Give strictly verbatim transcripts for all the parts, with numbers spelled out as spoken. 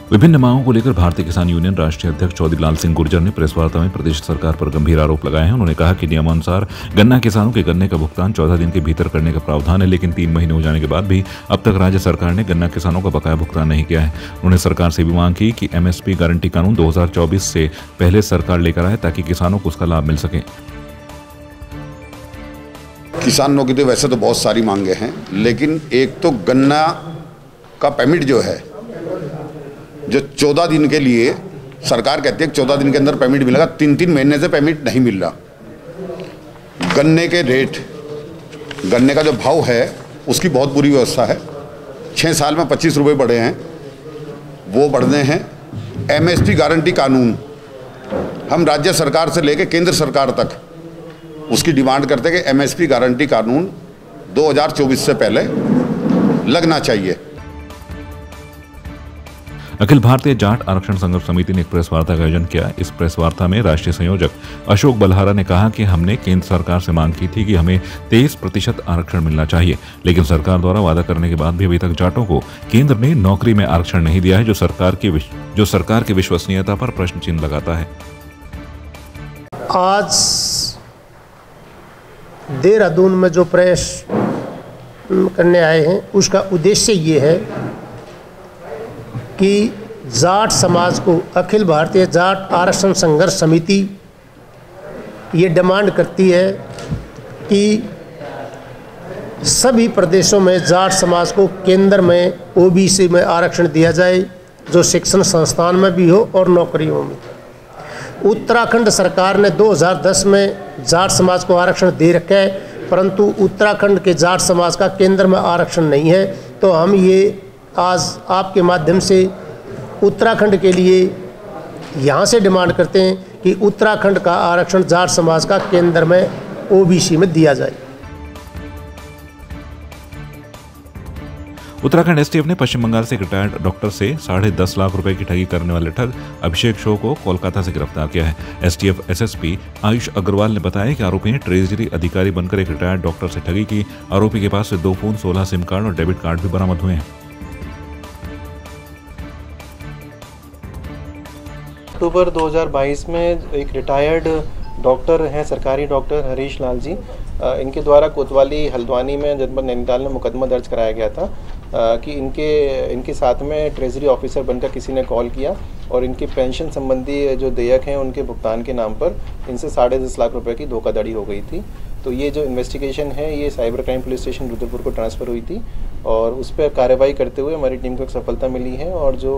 विभिन्न मांगों को लेकर भारतीय किसान यूनियन राष्ट्रीय अध्यक्ष चौधरी लाल सिंह गुर्जर ने प्रेस वार्ता में प्रदेश सरकार पर गंभीर आरोप लगाए हैं। उन्होंने कहा कि नियमानुसार गन्ना किसानों के गन्ने का भुगतान चौदह दिन के भीतर करने का प्रावधान है, लेकिन तीन महीने हो जाने के बाद भी अब तक राज्य सरकार ने गन्ना किसानों का बकाया भुगतान नहीं किया है। उन्होंने सरकार से भी मांग की कि एमएसपी गारंटी कानून दो हजार चौबीस से पहले सरकार लेकर आए ताकि किसानों को उसका लाभ मिल सके। किसानों की तो वैसे तो बहुत सारी मांगे हैं, लेकिन एक तो गन्ना का पेमेंट जो है, जो चौदह दिन के लिए सरकार कहती है कि चौदह दिन के अंदर पेमेंट मिलेगा, तीन तीन महीने से पेमेंट नहीं मिल रहा। गन्ने के रेट, गन्ने का जो भाव है उसकी बहुत बुरी व्यवस्था है। छः साल में पच्चीस रुपये बढ़े हैं, वो बढ़ने हैं। एमएसपी गारंटी कानून हम राज्य सरकार से लेकर केंद्र सरकार तक उसकी डिमांड करते हैं कि एमएसपी गारंटी कानून दो हज़ार चौबीस से पहले लगना चाहिए। अखिल भारतीय जाट आरक्षण संघर्ष समिति ने एक प्रेस वार्ता का आयोजन किया। इस प्रेस वार्ता में राष्ट्रीय संयोजक अशोक बलहारा ने कहा कि हमने केंद्र सरकार से मांग की थी कि हमें तेईस प्रतिशत आरक्षण मिलना चाहिए, लेकिन सरकार द्वारा वादा करने के बाद भी अभी तक जाटों को केंद्र ने नौकरी में आरक्षण नहीं दिया है, जो सरकार की जो सरकार की विश्वसनीयता पर प्रश्न चिन्ह लगाता है। आज देहरादून में जो प्रेस करने आए हैं उसका उद्देश्य ये है कि जाट समाज को अखिल भारतीय जाट आरक्षण संघर्ष समिति ये डिमांड करती है कि सभी प्रदेशों में जाट समाज को केंद्र में ओबीसी में आरक्षण दिया जाए, जो शिक्षण संस्थान में भी हो और नौकरियों में। उत्तराखंड सरकार ने दो हज़ार दस में जाट समाज को आरक्षण दे रखा है, परंतु उत्तराखंड के जाट समाज का केंद्र में आरक्षण नहीं है। तो हम ये आज आपके माध्यम से उत्तराखंड के लिए यहाँ से डिमांड करते हैं कि उत्तराखंड का आरक्षण जाट समाज का केंद्र में ओबीसी में दिया जाए। उत्तराखंड एसटीएफ ने पश्चिम बंगाल से रिटायर्ड डॉक्टर से साढ़े दस लाख रुपए की ठगी करने वाले ठग अभिषेक शो को कोलकाता से गिरफ्तार किया है। एसटीएफ एसएसपी आयुष अग्रवाल ने बताया कि आरोपी ने ट्रेजरी अधिकारी बनकर एक रिटायर्ड डॉक्टर से ठगी की। आरोपी के पास से दो फोन, सोलह सिम कार्ड और डेबिट कार्ड भी बरामद हुए हैं। अक्टूबर दो हज़ार बाईस में एक रिटायर्ड डॉक्टर हैं, सरकारी डॉक्टर हरीश लाल जी, इनके द्वारा कोतवाली हल्द्वानी में जनपद नैनीताल में मुकदमा दर्ज कराया गया था कि इनके इनके साथ में ट्रेजरी ऑफिसर बनकर किसी ने कॉल किया और इनके पेंशन संबंधी जो देयक हैं उनके भुगतान के नाम पर इनसे साढ़े दस लाख रुपए की धोखाधड़ी हो गई थी। तो ये जो इन्वेस्टिगेशन है ये cyber crime police station Rudrapur को ट्रांसफ़र हुई थी और उस पर कार्रवाई करते हुए हमारी टीम को एक सफलता मिली है और जो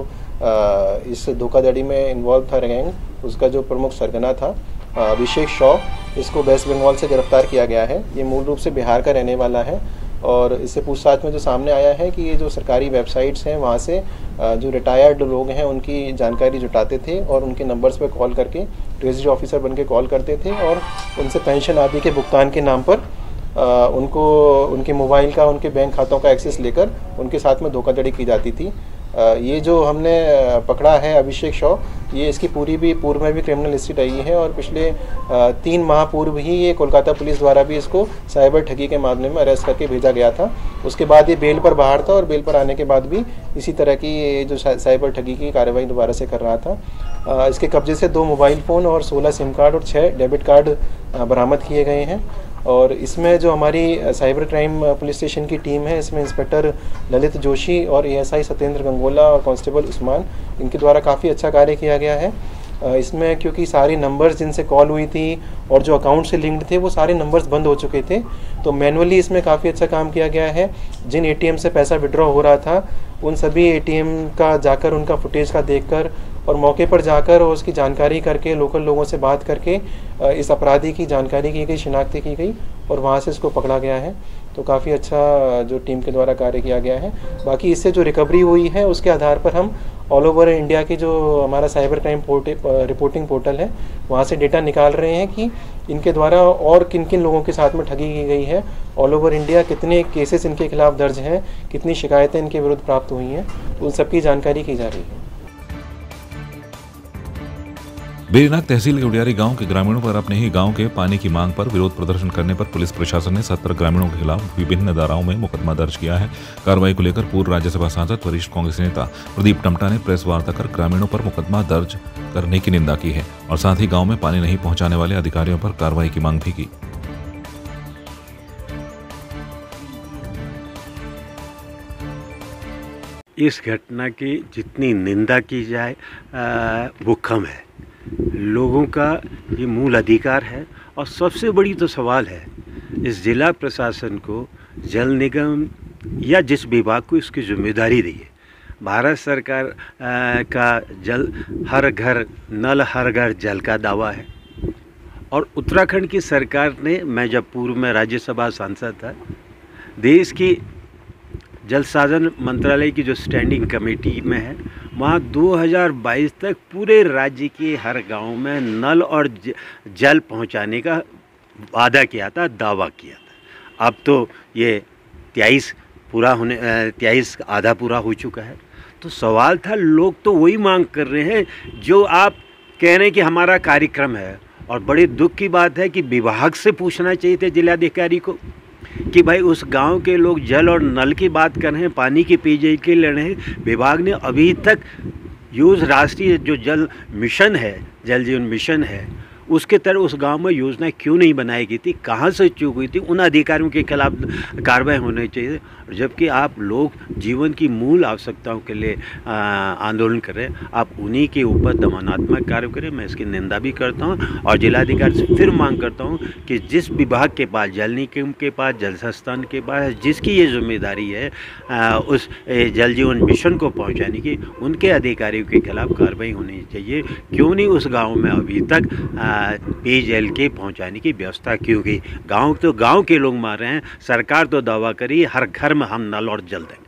आ, इस धोखाधड़ी में इन्वॉल्व था गैंग, उसका जो प्रमुख सरगना था अभिषेक शॉ, इसको वेस्ट बंगाल से गिरफ्तार किया गया है। ये मूल रूप से बिहार का रहने वाला है और इससे पूछताछ में जो सामने आया है कि ये जो सरकारी वेबसाइट्स हैं वहाँ से जो रिटायर्ड लोग हैं उनकी जानकारी जुटाते थे और उनके नंबर्स पर कॉल करके ट्रेजरी ऑफिसर बन के कॉल करते थे और उनसे पेंशन आदि के भुगतान के नाम पर आ, उनको उनके मोबाइल का, उनके बैंक खातों का एक्सेस लेकर उनके साथ में धोखाधड़ी की जाती थी। आ, ये जो हमने पकड़ा है अभिषेक शॉ, ये इसकी पूरी भी पूर्व में भी क्रिमिनल हिस्ट्री रही है और पिछले आ, तीन माह पूर्व ही ये कोलकाता पुलिस द्वारा भी इसको साइबर ठगी के मामले में अरेस्ट करके भेजा गया था। उसके बाद ये बेल पर बाहर था और बेल पर आने के बाद भी इसी तरह की जो साइबर ठगी की कार्रवाई दोबारा से कर रहा था। आ, इसके कब्जे से दो मोबाइल फ़ोन और सोलह सिम कार्ड और छः डेबिट कार्ड बरामद किए गए हैं और इसमें जो हमारी साइबर क्राइम पुलिस स्टेशन की टीम है, इसमें इंस्पेक्टर ललित जोशी और एएसआई सत्येंद्र गंगोला और कांस्टेबल उस्मान, इनके द्वारा काफ़ी अच्छा कार्य किया गया है। इसमें क्योंकि सारी नंबर्स जिनसे कॉल हुई थी और जो अकाउंट से लिंक्ड थे वो सारे नंबर्स बंद हो चुके थे, तो मैनुअली इसमें काफ़ी अच्छा काम किया गया है। जिन एटीएम से पैसा विड्रॉ हो रहा था उन सभी एटीएम का जाकर उनका फुटेज का देखकर और मौके पर जाकर और उसकी जानकारी करके लोकल लोगों से बात करके इस अपराधी की जानकारी की गई, शिनाख्ती की गई और वहाँ से इसको पकड़ा गया है। तो काफ़ी अच्छा जो टीम के द्वारा कार्य किया गया है। बाकी इससे जो रिकवरी हुई है उसके आधार पर हम ऑल ओवर इंडिया की जो हमारा साइबर क्राइम रिपोर्टिंग पोर्टल है वहाँ से डेटा निकाल रहे हैं कि इनके द्वारा और किन किन लोगों के साथ में ठगी की गई है, ऑल ओवर इंडिया कितने केसेस इनके खिलाफ दर्ज हैं, कितनी शिकायतें इनके विरुद्ध प्राप्त हुई हैं, उन सबकी जानकारी की जा रही है। बेरीनाग तहसील के उडियारी गांव के ग्रामीणों पर अपने ही गांव के पानी की मांग पर विरोध प्रदर्शन करने पर पुलिस प्रशासन ने सत्तर ग्रामीणों के खिलाफ विभिन्न धाराओं में मुकदमा दर्ज किया है। कार्रवाई को लेकर पूर्व राज्यसभा सांसद वरिष्ठ कांग्रेस नेता प्रदीप टमटा ने प्रेस वार्ता कर ग्रामीणों पर मुकदमा दर्ज करने की निंदा की है और साथ ही गाँव में पानी नहीं पहुँचाने वाले अधिकारियों पर कार्रवाई की मांग भी की। इस घटना की जितनी निंदा की जाए वो कम है। लोगों का ये मूल अधिकार है और सबसे बड़ी तो सवाल है इस जिला प्रशासन को, जल निगम या जिस विभाग को इसकी जिम्मेदारी दी है। भारत सरकार आ, का जल हर घर नल हर घर जल का दावा है और उत्तराखंड की सरकार ने, मैं जब पूर्व में राज्यसभा सांसद था, देश की जल साधन मंत्रालय की जो स्टैंडिंग कमेटी में है, वहाँ दो हज़ार बाईस तक पूरे राज्य के हर गांव में नल और जल पहुंचाने का वादा किया था, दावा किया था। अब तो ये तेईस पूरा होने तेईस आधा पूरा हो चुका है। तो सवाल था, लोग तो वही मांग कर रहे हैं जो आप कह रहे हैं कि हमारा कार्यक्रम है। और बड़े दुख की बात है कि विभाग से पूछना चाहिए थे जिलाधिकारी को कि भाई उस गांव के लोग जल और नल की बात कर रहे हैं, पानी की पेयजल के ले रहे हैं। विभाग ने अभी तक यूज राष्ट्रीय जो जल मिशन है, जल जीवन मिशन है, उसके तरह उस गांव में योजना क्यों नहीं बनाई गई थी, कहां से चूक हुई थी, उन अधिकारियों के खिलाफ कार्रवाई होनी चाहिए। जबकि आप लोग जीवन की मूल आवश्यकताओं के लिए आंदोलन कर रहे हैं, आप उन्हीं के ऊपर दमनात्मक कार्य करें। मैं इसकी निंदा भी करता हूं और जिलाधिकारी से फिर मांग करता हूं कि जिस विभाग के पास, जल निगम के पास, जल संस्थान के पास जिसकी ये जिम्मेदारी है आ, उस जल जीवन मिशन को पहुँचाने की, उनके अधिकारियों के खिलाफ कार्रवाई होनी चाहिए। क्यों नहीं उस गाँव में अभी तक पेयजल के पहुँचाने की व्यवस्था क्यों की? गाँव तो गाँव के लोग मार रहे हैं, सरकार तो दावा करी हर घर में हम नल और जल देंगे।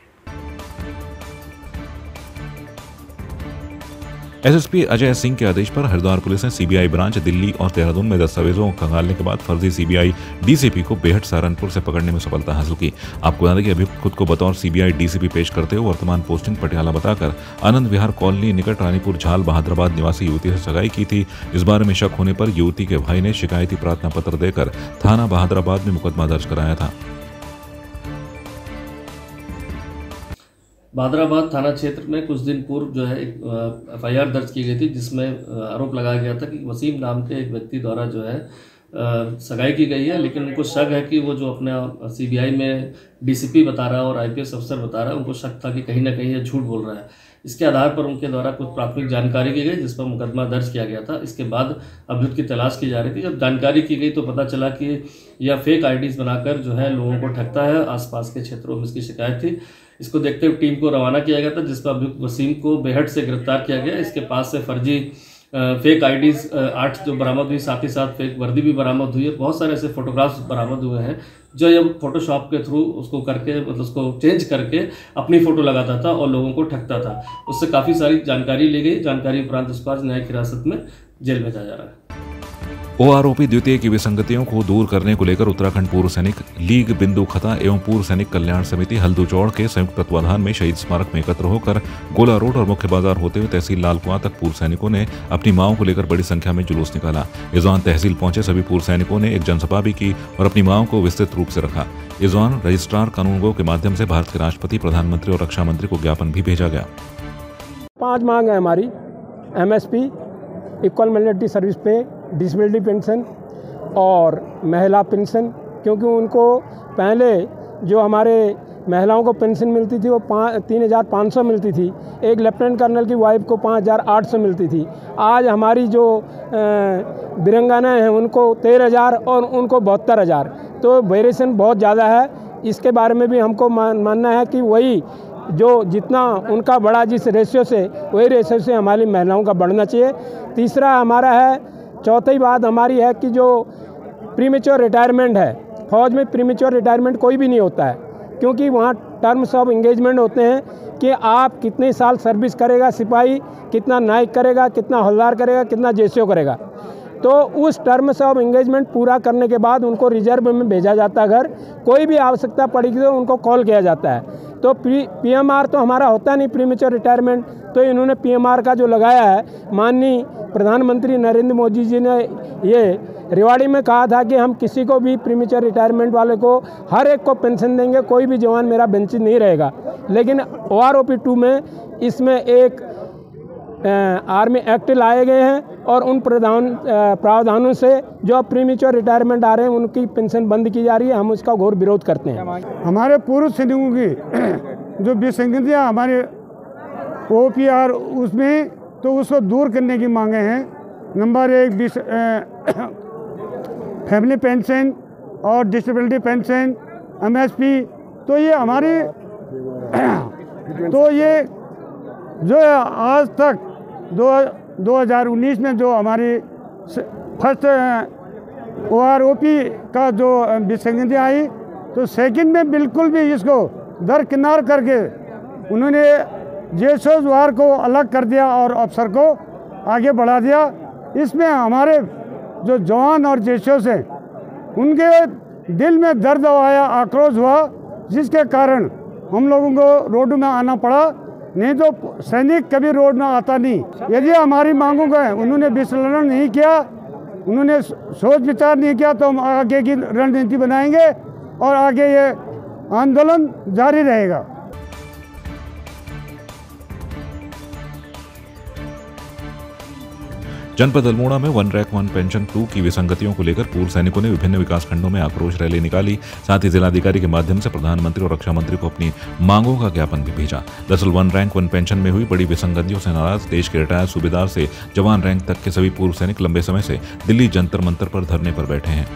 एसएसपी अजय सिंह के आदेश पर हरिद्वार पुलिस ने सीबीआई ब्रांच दिल्ली और देहरादून में दस्तावेजों को खंगालने के बाद फर्जी सीबीआई डीसीपी को बेहट सहारनपुर से पकड़ने में सफलता हासिल की। आपको बता दें कि अभियुक्त खुद को बतौर सीबीआई डीसीपी पेश करते हुए वर्तमान पोस्टिंग पटियाला बताकर आनंद विहार कॉलोनी निकट रानीपुर झाल बहादुराबाद निवासी युवती से सगाई की थी। इस बारे में शक होने पर युवती के भाई ने शिकायती प्रार्थना पत्र देकर थाना बहादुराबाद में मुकदमा दर्ज कराया था। बहादुराबाद थाना क्षेत्र में कुछ दिन पूर्व जो है एक एफ आई आर दर्ज की गई थी, जिसमें आरोप लगाया गया था कि वसीम नाम के एक व्यक्ति द्वारा जो है सगाई की गई है। लेकिन उनको शक है कि वो जो अपना सीबीआई में डीसीपी बता रहा है और आईपीएस अफसर बता रहा है, उनको शक था कि कहीं ना कहीं ये झूठ बोल रहा है। इसके आधार पर उनके द्वारा कुछ प्राथमिक जानकारी की गई, जिस पर मुकदमा दर्ज किया गया था। इसके बाद अभियुक्त की तलाश की जा रही थी। जब जानकारी की गई तो पता चला कि यह फेक आईडीज बनाकर जो है लोगों को ठगता है। आसपास के क्षेत्रों में इसकी शिकायत थी। इसको देखते हुए टीम को रवाना किया गया था, जिस पर अभियुक्त वसीम को बेहट से गिरफ्तार किया गया। इसके पास से फर्जी फेक आईडीज आठ जो बरामद हुई, साथ ही साथ फेक वर्दी भी बरामद हुई है। बहुत सारे ऐसे फोटोग्राफ्स बरामद हुए हैं जो ये फोटोशॉप के थ्रू उसको करके, मतलब उसको चेंज करके अपनी फोटो लगाता था और लोगों को ठगता था। उससे काफ़ी सारी जानकारी ली गई। जानकारी उपरांत उसको आज न्यायिक हिरासत में जेल भेजा जा रहा है। ओ आरोपी द्वितीय की विसंगतियों को दूर करने को लेकर उत्तराखंड पूर्व सैनिक लीग बिंदु खता एवं पूर्व सैनिक कल्याण समिति हल्दूचौड़ के संयुक्त तत्वाधान में शहीद स्मारक में एकत्र होकर गोला रोड और मुख्य बाजार होते हुए तहसील लालकुआं तक पूर्व सैनिकों ने अपनी मांगों को लेकर बड़ी संख्या में जुलूस निकाला। इस दौरान तहसील पहुंचे सभी पूर्व सैनिकों ने एक जनसभा भी की और अपनी मांगों को विस्तृत रूप से रखा। इस दौरान रजिस्ट्रार कानूनगो के माध्यम से भारत के राष्ट्रपति, प्रधानमंत्री और रक्षा मंत्री को ज्ञापन भी भेजा गया। पांच मांग है हमारी: MSP, equal mandatory service pay, disability pension और महिला पेंशन। क्योंकि उनको पहले जो हमारे महिलाओं को पेंशन मिलती थी वो पाँच तीन हज़ार पाँच सौ मिलती थी। एक लेफ्टिनेंट कर्नल की वाइफ को पाँच हज़ार आठ सौ मिलती थी। आज हमारी जो वीरांगनाएँ हैं उनको तेरह हज़ार और उनको बहत्तर हज़ार, तो वेरिएशन बहुत ज़्यादा है। इसके बारे में भी हमको मान, मानना है कि वही जो जितना उनका बढ़ा जिस रेशियो से, वही रेशियो से हमारी महिलाओं का बढ़ना चाहिए। तीसरा हमारा है, चौथी बात हमारी है कि जो प्रीमेच्योर रिटायरमेंट है, फौज में प्रीमेच्योर रिटायरमेंट कोई भी नहीं होता है, क्योंकि वहाँ टर्म्स ऑफ एंगेजमेंट होते हैं कि आप कितने साल सर्विस करेगा सिपाही, कितना नायक करेगा, कितना हवलदार करेगा, कितना जेसीओ करेगा। तो उस टर्म्स ऑफ एंगेजमेंट पूरा करने के बाद उनको रिजर्व में भेजा जाता है घर। कोई भी आवश्यकता पड़ेगी तो उनको कॉल किया जाता है। तो पी पीएमआर तो हमारा होता नहीं प्रीमेच्योर रिटायरमेंट, तो इन्होंने पीएमआर का जो लगाया है, माननीय प्रधानमंत्री नरेंद्र मोदी जी ने ये रेवाड़ी में कहा था कि हम किसी को भी प्रीमेच्योर रिटायरमेंट वाले को हर एक को पेंशन देंगे, कोई भी जवान मेरा वंचित नहीं रहेगा। लेकिन O R O P two में इसमें एक आर्मी एक्ट लाए गए हैं और उन प्रावधान प्रावधानों से जो प्रीमेच्योर रिटायरमेंट आ रहे हैं उनकी पेंशन बंद की जा रही है। हम उसका घोर विरोध करते हैं। हमारे पूर्व सैनिकों की जो विसंगतियाँ हमारे ओ पी आर उसमें, तो उसको दूर करने की मांगे हैं। नंबर एक, फैमिली पेंशन और disability pension, M S P, तो ये हमारी तो ये जो आज तक दो दो हज़ार उन्नीस में जो हमारी first O R O P का जो विसंगति आई, तो सेकंड में बिल्कुल भी इसको दरकिनार करके उन्होंने जेसोस वार को अलग कर दिया और अफसर को आगे बढ़ा दिया। इसमें हमारे जो जवान और जेसोस हैं उनके दिल में दर्द आया, आक्रोश हुआ, जिसके कारण हम लोगों को रोड में आना पड़ा। नहीं तो सैनिक कभी रोड में आता नहीं। यदि हमारी मांगों का उन्होंने विश्लेषण नहीं किया, उन्होंने सोच विचार नहीं किया, तो हम आगे की रणनीति बनाएंगे और आगे ये आंदोलन जारी रहेगा। जनपद अल्मोड़ा में one rank one pension two की विसंगतियों को लेकर पूर्व सैनिकों ने विभिन्न विकास खंडों में आक्रोश रैली निकाली। साथ ही जिलाधिकारी के माध्यम से प्रधानमंत्री और रक्षा मंत्री को अपनी मांगों का ज्ञापन भी भेजा। दरअसल वन रैंक वन पेंशन में हुई बड़ी विसंगतियों से नाराज देश के रिटायर्ड सूबेदार से जवान रैंक तक के सभी पूर्व सैनिक लंबे समय से दिल्ली जंतर मंतर पर धरने पर बैठे हैं।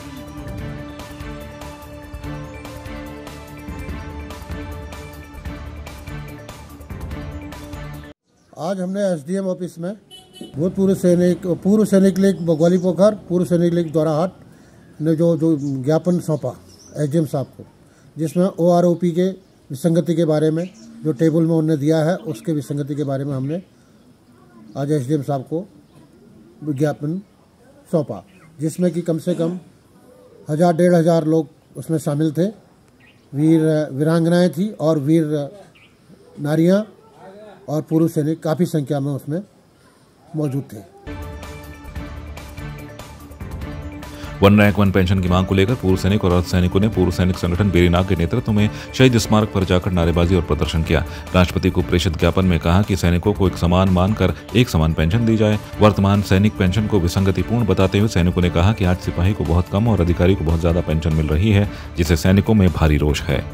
आज हमने एस डी एम ऑफिस में भूतपूर्व सैनिक पूर्व सैनिक लीग ग्वाली पोखर, पूर्व सैनिक लीग द्वाराहाट ने जो जो ज्ञापन सौंपा एस डी एम साहब को, जिसमें ओ आर ओ पी के विसंगति के बारे में जो टेबल में उन्होंने दिया है उसके विसंगति के बारे में हमने आज एस डी एम साहब को विज्ञापन सौंपा, जिसमें कि कम से कम हज़ार डेढ़ हज़ार लोग उसमें शामिल थे। वीर वीरांगनाएँ थी और वीर नारियाँ और पूर्व सैनिक काफ़ी संख्या में उसमें मौजूद थे। वन रैंक वन पेंशन की मांग को लेकर पूर्व सैनिक और अर्ध सैनिकों ने पूर्व सैनिक संगठन बेरीनाग के नेतृत्व में शहीद स्मारक पर जाकर नारेबाजी और प्रदर्शन किया। राष्ट्रपति को प्रेषित ज्ञापन में कहा कि सैनिकों को एक समान मानकर एक समान पेंशन दी जाए। वर्तमान सैनिक पेंशन को विसंगतिपूर्ण बताते हुए सैनिकों ने कहा कि आज सिपाही को बहुत कम और अधिकारी को बहुत ज्यादा पेंशन मिल रही है, जिससे सैनिकों में भारी रोष है।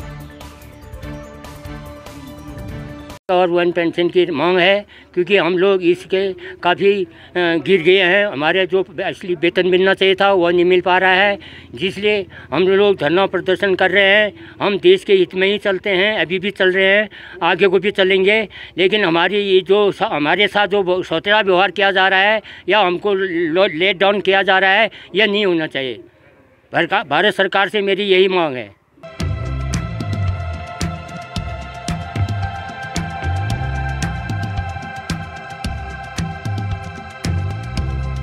और वन पेंशन की मांग है, क्योंकि हम लोग इसके काफ़ी गिर गए हैं। हमारे जो असली वेतन मिलना चाहिए था वो नहीं मिल पा रहा है, जिसलिए हम लोग धरना प्रदर्शन कर रहे हैं। हम देश के हित में ही चलते हैं, अभी भी चल रहे हैं, आगे को भी चलेंगे। लेकिन हमारी ये जो हमारे साथ जो सौतेला व्यवहार किया जा रहा है या हमको लेट डाउन किया जा रहा है, यह नहीं होना चाहिए। भारत सरकार से मेरी यही मांग है।